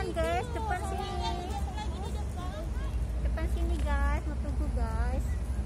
guys, depan sini. Depan sini guys, mau tunggu guys.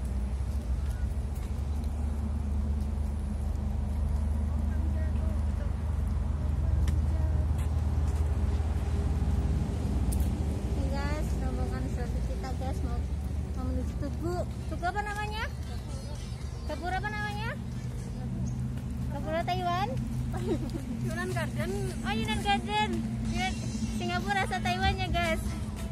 Nih guys, rombongan selfie kita guys mau menuju Tugu. Tugu apa namanya? Gapura apa namanya? Gapura Taiwan? Yunan Garden. Oh, Yunan Garden. Singapura rasa Taiwannya guys.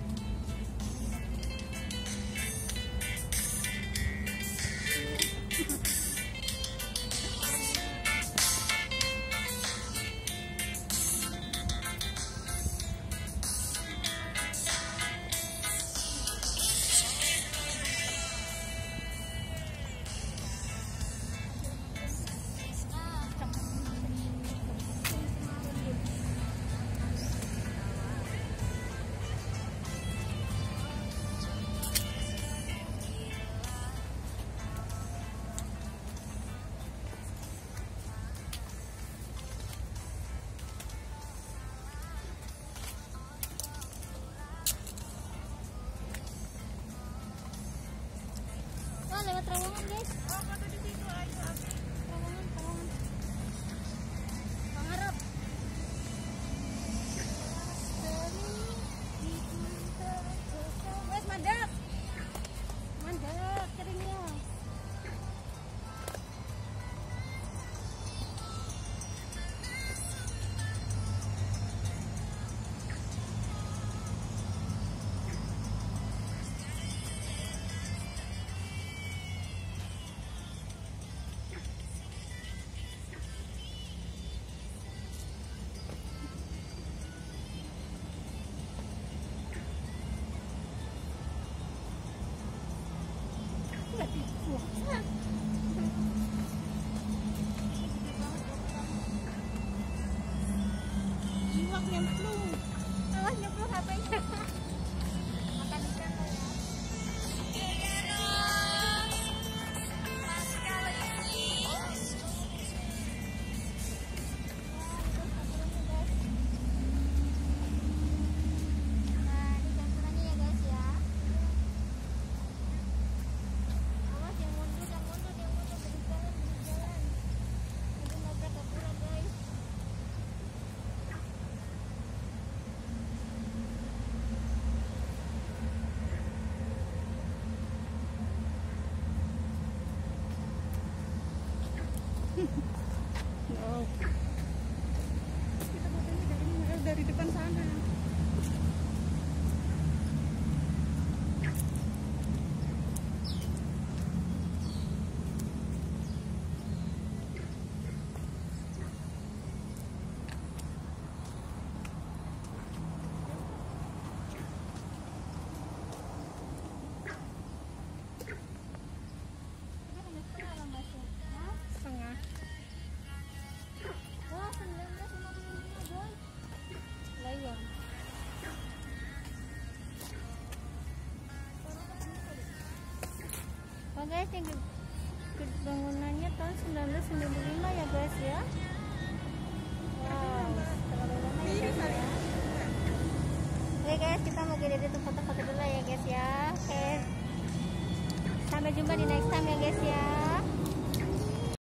Lewat terowongan guys. Oh, foto di situ aja. Terowongan. Pangarep. Wes mandap keringnya. Iwak nyemplung. Awas nyemplung HP-nya. Makan ikan lo ya. No. Kita fotonya dari depan sana. Oh guys, yang bangunannya tahun 1995 ya guys ya. Wow, terlalu lama ya guys ya. Oke guys, kita mau edit foto-foto dulu ya guys ya. Oke, sampai jumpa di next time ya guys ya.